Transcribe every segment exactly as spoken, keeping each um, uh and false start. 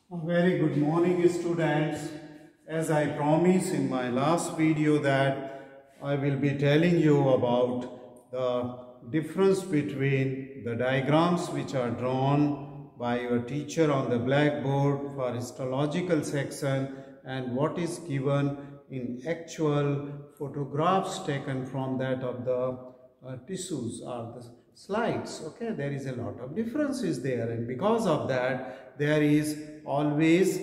A very good morning, students. As I promised in my last video that I will be telling you about the difference between the diagrams which are drawn by your teacher on the blackboard for histological section and what is given in actual photographs taken from that of the uh, tissues or the slides. Okay, there is a lot of differences there, and because of that there is always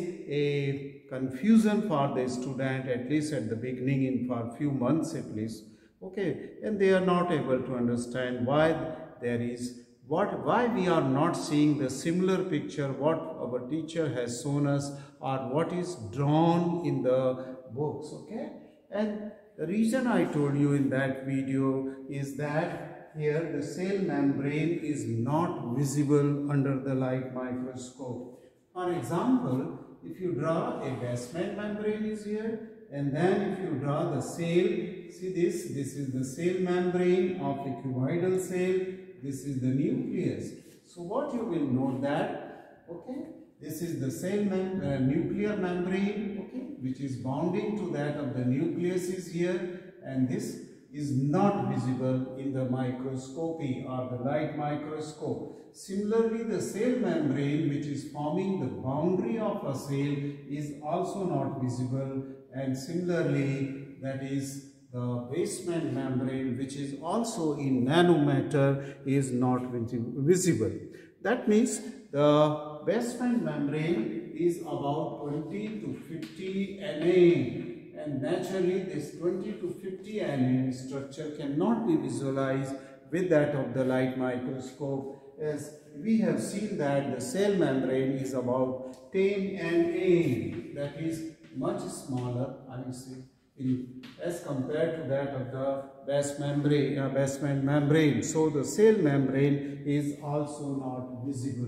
a confusion for the student, at least at the beginning, in for few months at least. Okay, and they are not able to understand why there is what why we are not seeing the similar picture what our teacher has shown us or what is drawn in the books. Okay, and the reason I told you in that video is that here the cell membrane is not visible under the light microscope. For example, if you draw a basement membrane is here, and then if you draw the cell, see this, this is the cell membrane of a cuboidal cell, this is the nucleus. So what you will note that, okay, this is the cell mem uh, nuclear membrane, okay, which is bounding to that of the nucleus is here, and this is not visible in the microscopy or the light microscope. Similarly, the cell membrane which is forming the boundary of a cell is also not visible, and similarly that is the basement membrane which is also in nanometer is not visible. That means the basement membrane is about twenty to fifty nanometers. And naturally this twenty to fifty nanometer structure cannot be visualized with that of the light microscope, as we have seen that the cell membrane is about ten nanometers, that is much smaller, I will say, in, as compared to that of the base membrane, uh, basement membrane. So the cell membrane is also not visible.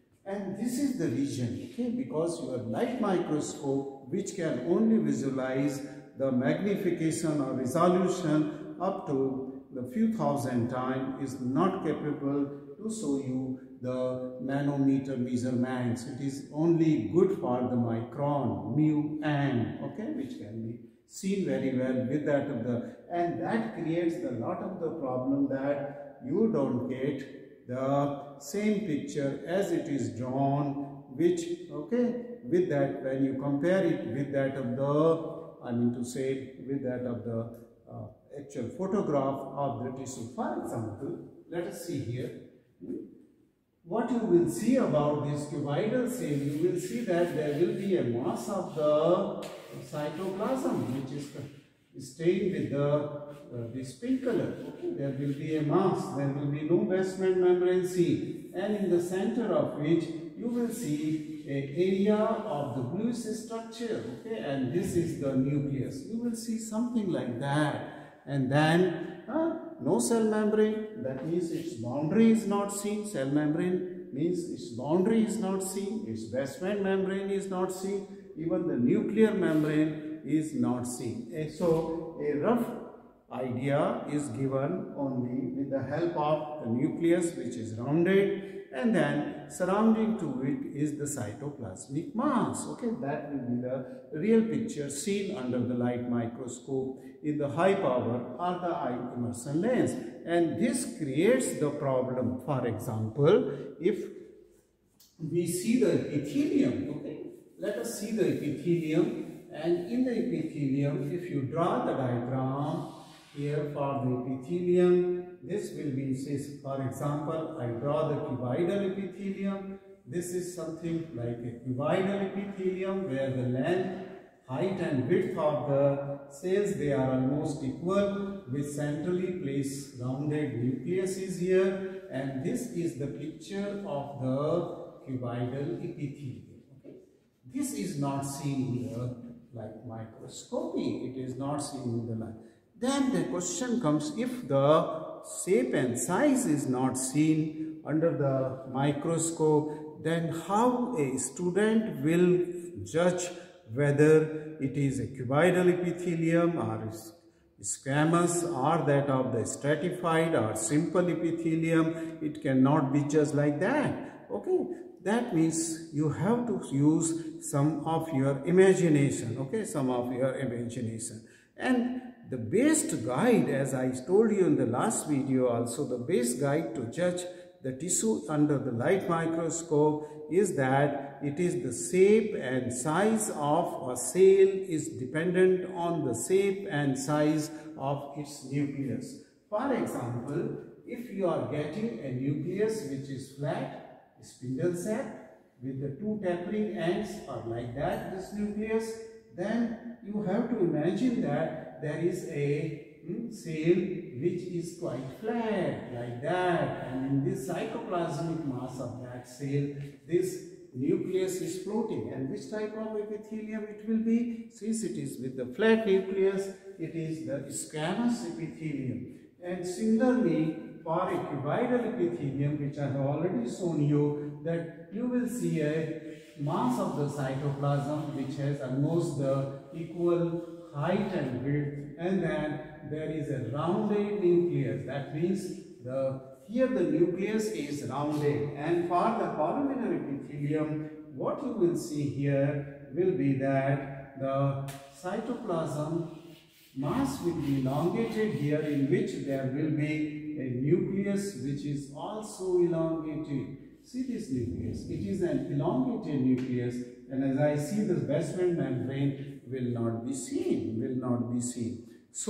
And this is the reason, okay, because your light microscope, which can only visualize the magnification or resolution up to the few thousand times, is not capable to show you the nanometer measurements. It is only good for the micron, mu, n, okay, which can be seen very well with that of the, and that creates a lot of the problem that you don't get the same picture as it is drawn, which, okay, with that when you compare it with that of the, I mean to say with that of the uh, actual photograph of the tissue. For example, let us see here. What you will see about this cuboidal cell, you will see that there will be a mass of the cytoplasm which is staying with the uh, this pink color. Okay, there will be a mass, there will be no basement membrane C, and in the center of which you will see a area of the bluish structure. Okay, and this is the nucleus. You will see something like that, and then uh, no cell membrane. That means its boundary is not seen. Cell membrane means its boundary is not seen. Its basement membrane is not seen. Even the nuclear membrane is not seen. So a rough idea is given only with the help of the nucleus, which is rounded, and then surrounding to it is the cytoplasmic mass. Okay, that will be the real picture seen under the light microscope in the high power or the eye immersion lens, and this creates the problem. For example, if we see the epithelium, okay, let us see the epithelium. And in the epithelium, if you draw the diagram here for the epithelium, this will be, say, for example, I draw the cuboidal epithelium. This is something like a cuboidal epithelium where the length, height and width of the cells, they are almost equal, with centrally placed rounded nucleus is here, and this is the picture of the cuboidal epithelium. Okay, this is not seen in the light microscopy, it is not seen in the light. Then the question comes, if the shape and size is not seen under the microscope, then how a student will judge whether it is a cuboidal epithelium or squamous or that of the stratified or simple epithelium? It cannot be just like that. Okay, that means you have to use some of your imagination, okay, some of your imagination. And the best guide, as I told you in the last video also, the best guide to judge the tissue under the light microscope is that it is the shape and size of a cell is dependent on the shape and size of its nucleus. For example, if you are getting a nucleus which is flat, spindle shape, with the two tapering ends or like that, this nucleus, then you have to imagine that there is a Hmm, cell which is quite flat like that, and in this cytoplasmic mass of that cell, this nucleus is floating. And which type of epithelium it will be? Since it is with the flat nucleus, it is the squamous epithelium. And similarly, for a cuboidal epithelium, which I have already shown you, that you will see a mass of the cytoplasm which has almost the equal height and width, and then there is a rounded nucleus. That means the here the nucleus is rounded, and for the columnar epithelium, what you will see here will be that the cytoplasm mass will be elongated here, in which there will be a nucleus which is also elongated. See this nucleus, it is an elongated nucleus, and as I see, the basement membrane will not be seen, will not be seen.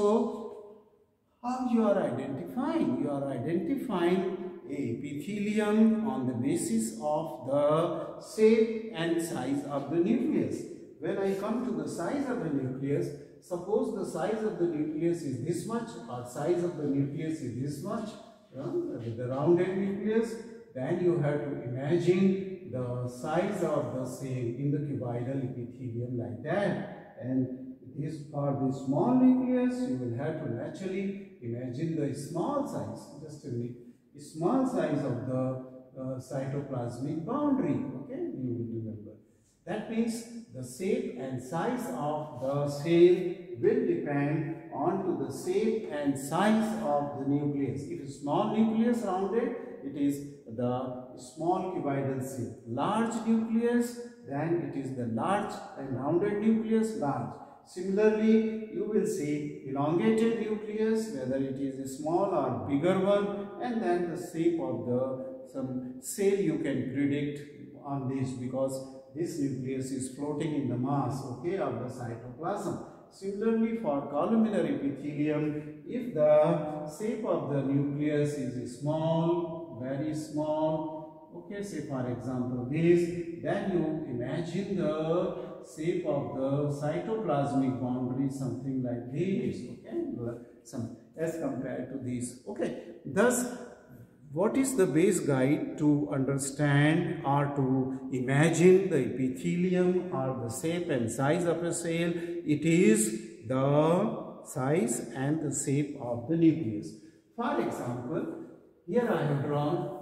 So, how you are identifying? You are identifying a epithelium on the basis of the shape and size of the nucleus. When I come to the size of the nucleus, suppose the size of the nucleus is this much, or size of the nucleus is this much, you know, with the rounded nucleus, then you have to imagine the size of the cell in the cuboidal epithelium like that. And this for the small nucleus, you will have to naturally imagine the small size, just a minute, small size of the uh, cytoplasmic boundary. Okay, you will remember. That means the shape and size of the cell will depend on to the shape and size of the nucleus. If it's small nucleus rounded, it is the small cuboidal cell. Large nucleus, then it is the large and rounded nucleus, large. Similarly, you will see elongated nucleus, whether it is a small or bigger one, and then the shape of the some cell you can predict on this, because this nucleus is floating in the mass, okay, of the cytoplasm. Similarly, for columnar epithelium, if the shape of the nucleus is small, very small, okay, say for example this, then you imagine the shape of the cytoplasmic boundary something like this, okay, some as compared to this, okay. Thus, what is the base guide to understand or to imagine the epithelium or the shape and size of a cell? It is the size and the shape of the nucleus. For example, here I have drawn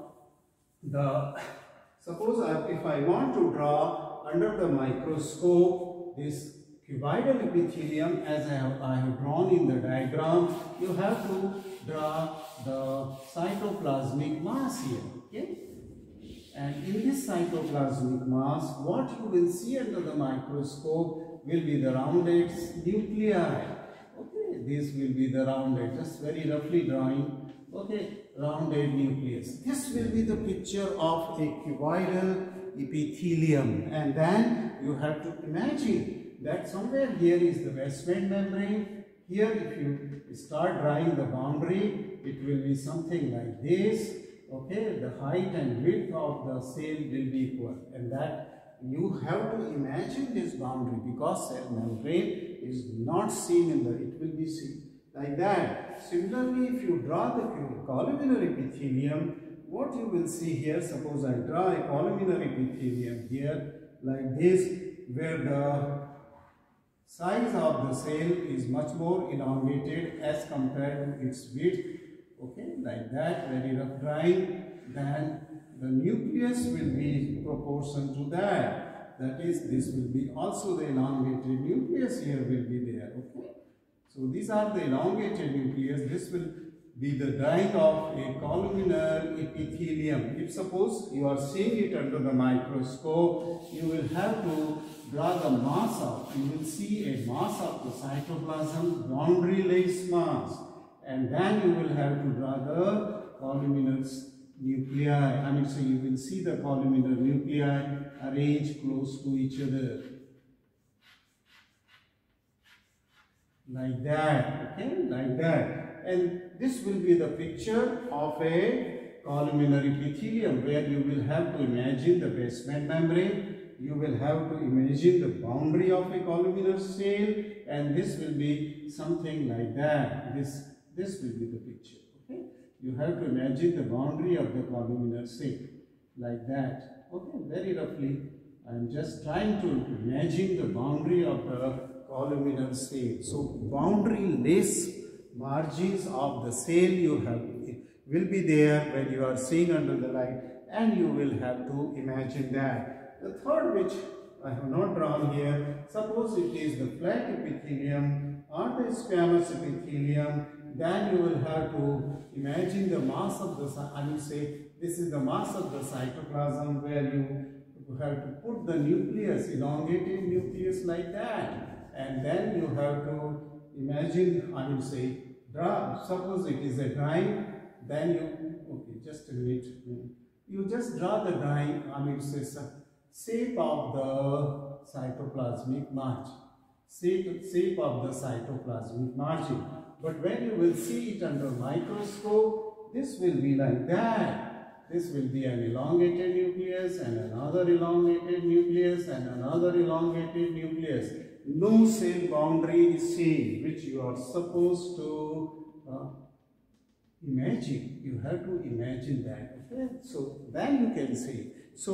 the, suppose I, if I want to draw under the microscope this cuboidal epithelium as I have, I have drawn in the diagram, you have to draw the cytoplasmic mass here, okay? And in this cytoplasmic mass, what you will see under the microscope will be the rounded nuclei, okay? This will be the rounded, just very roughly drawing, okay, rounded nucleus. This will be the picture of a cuboidal epithelium, and then you have to imagine that somewhere here is the basement membrane. Here, if you start drawing the boundary, it will be something like this, okay? The height and width of the cell will be equal, and that you have to imagine this boundary, because cell membrane is not seen in the, it will be seen like that. Similarly, if you draw the columnar epithelium, what you will see here, suppose I draw a columnar epithelium here like this, where the size of the cell is much more elongated as compared to its width, okay, like that, very rough drawing, then the nucleus will be proportion to that. That is, this will be also the elongated nucleus here will be there, okay. So these are the elongated nucleus. This will be the dike of a columnar epithelium. If suppose you are seeing it under the microscope, you will have to draw the mass of, you will see a mass of the cytoplasm, boundary-less mass, and then you will have to draw the columnar nuclei. I mean, so you will see the columnar nuclei arranged close to each other. Like that, okay, like that. And this will be the picture of a columnar epithelium, where you will have to imagine the basement membrane, you will have to imagine the boundary of a columnar cell, and this will be something like that. This, this will be the picture, okay. You have to imagine the boundary of the columnar cell, like that, okay, very roughly. I am just trying to imagine the boundary of the columnar cell. So, boundary-less margins of the cell you have will be there when you are seeing under the light, and you will have to imagine that. The third, which I have not drawn here, suppose it is the flat epithelium or the squamous epithelium, then you will have to imagine the mass of the, I will say, this is the mass of the cytoplasm, where you have to put the nucleus, elongated nucleus like that, and then you have to imagine, I will say, draw, suppose it is a drawing, then you, okay, just a minute, you just draw the drawing, I will say, shape of the cytoplasmic margin, shape, shape of the cytoplasmic margin. But when you will see it under microscope, this will be like that. This will be an elongated nucleus and another elongated nucleus and another elongated nucleus. No cell boundary is seen, which you are supposed to uh, imagine. You have to imagine that. Okay? So then you can see.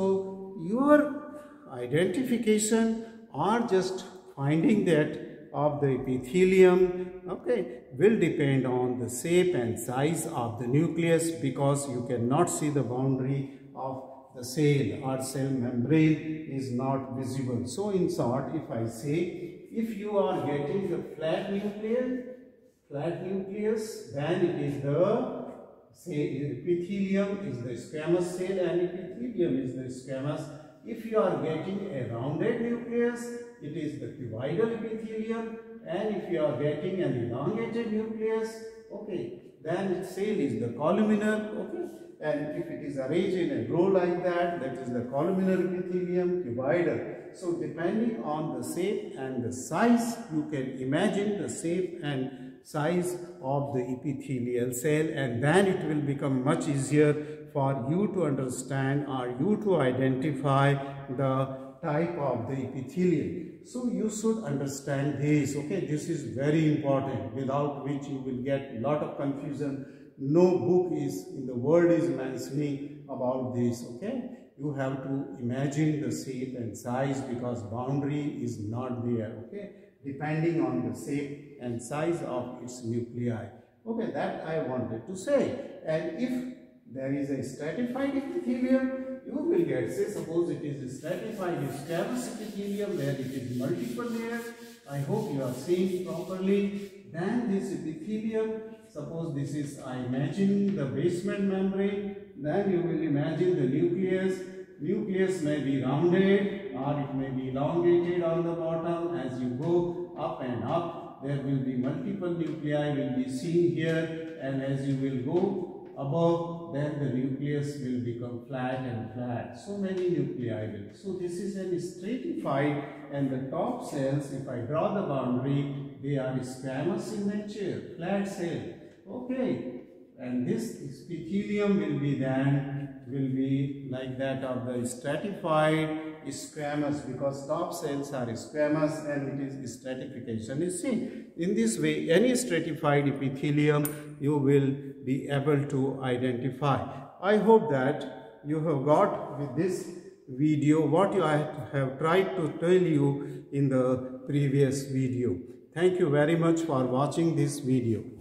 So your identification or just finding that of the epithelium, okay, will depend on the shape and size of the nucleus, because you cannot see the boundary of the cell or cell membrane is not visible. So in short, if I say, if you are getting the flat nucleus, flat nucleus, then it is the, say, epithelium is the squamous cell and epithelium is the squamous. If you are getting a rounded nucleus, it is the cuboidal epithelium, and if you are getting an elongated nucleus, okay, then cell is the columnar, okay, and if it is arranged in a row like that, that is the columnar epithelium, cuboidal. So depending on the shape and the size, you can imagine the shape and size of the epithelial cell, and then it will become much easier for you to understand or you to identify the type of the epithelium. So you should understand this, okay, this is very important, without which you will get a lot of confusion. No book is in the world is mentioning about this, okay. You have to imagine the shape and size, because boundary is not there, okay, depending on the shape and size of its nuclei. Okay, that I wanted to say. And if there is a stratified epithelium, you will get, say, suppose it is a stratified squamous epithelium where it is multiple layers. I hope you are seeing properly. Then this epithelium, suppose this is, I imagine the basement membrane, then you will imagine the nucleus. Nucleus may be rounded or it may be elongated on the bottom. As you go up and up, there will be multiple nuclei will be seen here, and as you will go above, then the nucleus will become flat and flat. So many nuclei will. So this is an stratified, and the top cells, if I draw the boundary, they are squamous in nature, flat cell. Okay, and this epithelium will be then will be like that of the stratified squamous, because top cells are squamous and it is stratification is seen. In this way, any stratified epithelium you will be able to identify. I hope that you have got with this video what you have tried to tell you in the previous video. Thank you very much for watching this video.